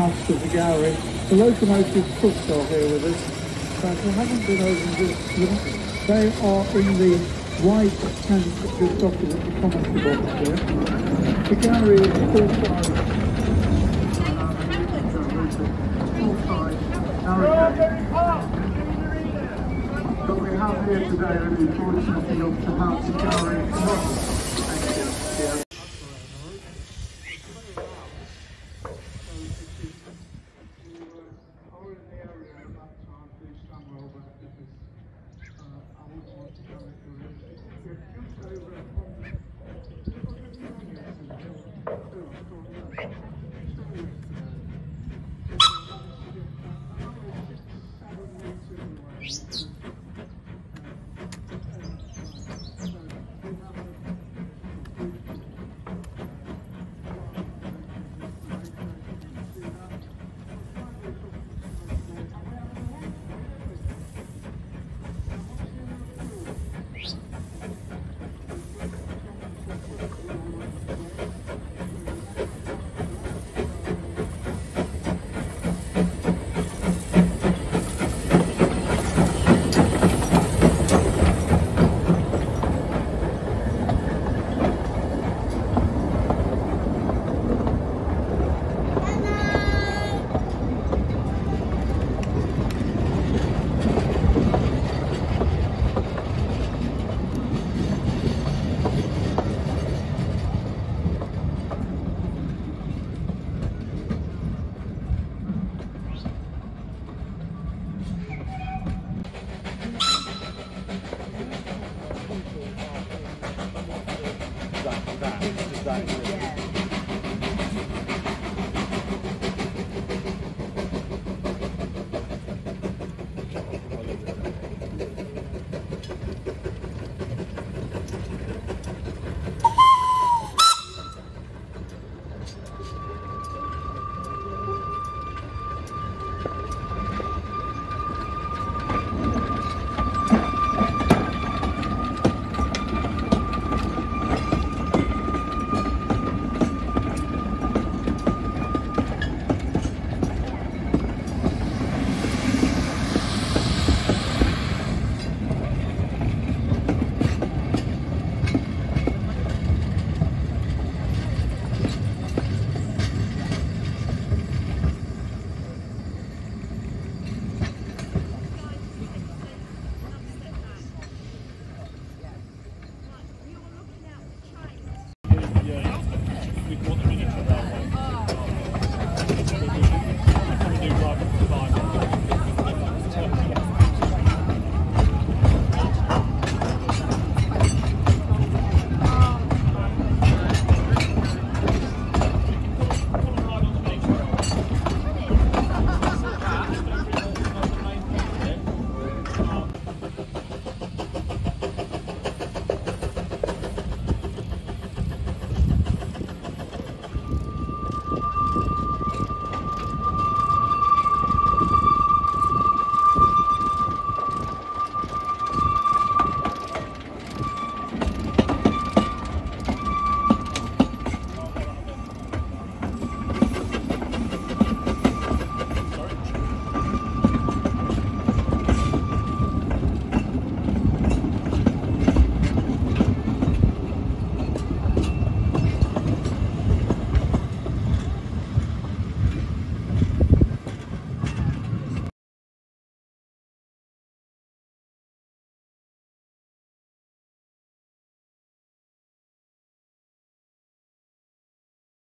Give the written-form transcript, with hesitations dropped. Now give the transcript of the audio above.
parts of the gallery. The locomotive cooks are here with us, but we haven't been over and visited them. They are in the wide tent just opposite the commentary box here. The gallery is full-size but we have here today the fortunate enough to have the gallery model. Exactly.